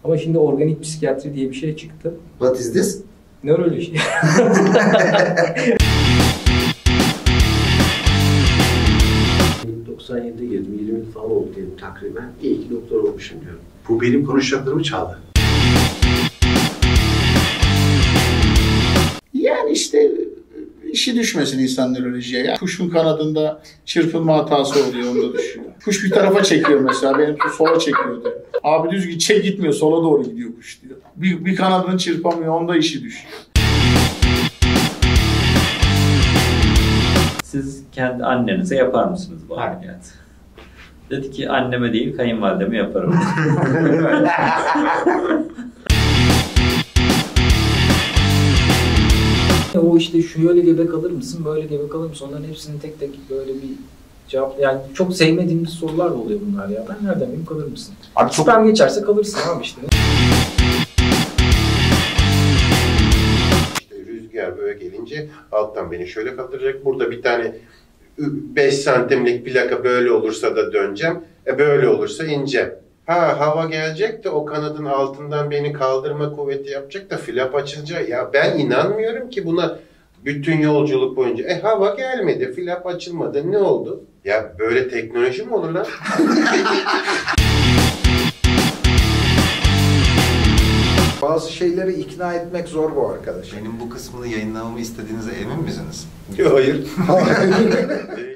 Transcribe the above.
Ama şimdi organik psikiyatri diye bir şey çıktı. What is this? Nöroloji. ...97'de girdim, 20 yıl falan oldu diyelim takriben. İyi ki doktor olmuşum diyorum. Bu benim konuşacaklarımı çaldı. Yani işte işi düşmesin insan nörolojiye. Yani kuşun kanadında çırpınma hatası oluyor, onda düşüyor. Kuş bir tarafa çekiyor mesela, benim sola çekiyor diyor. Abi düz gitmiyor, sola doğru gidiyor kuş diyor. Bir kanadını çırpamıyor, onda işi düşüyor. Siz kendi annenize yapar mısınız bu ameliyatı? Dedi ki anneme değil kayınvalideme yaparım. O işte şöyle gebe kalır mısın, böyle gebe kalır mısın? Onların hepsinin tek tek böyle bir cevap... Yani çok sevmediğimiz sorular da oluyor bunlar ya. Ben nereden bileyim kalır mısın? Abi çok... Sperm geçerse kalırsın abi işte. Rüzgar böyle gelince alttan beni şöyle kaldıracak. Burada bir tane 5 santimlik plaka böyle olursa da döneceğim. Böyle olursa ineceğim. Hava gelecek de o kanadın altından beni kaldırma kuvveti yapacak da flap açılacak. Ya ben inanmıyorum ki buna bütün yolculuk boyunca. Hava gelmedi, flap açılmadı. Ne oldu? Ya böyle teknoloji mi olur lan? Bazı şeyleri ikna etmek zor bu arkadaş. Benim bu kısmını yayınlamamı istediğinize emin misiniz? Hayır.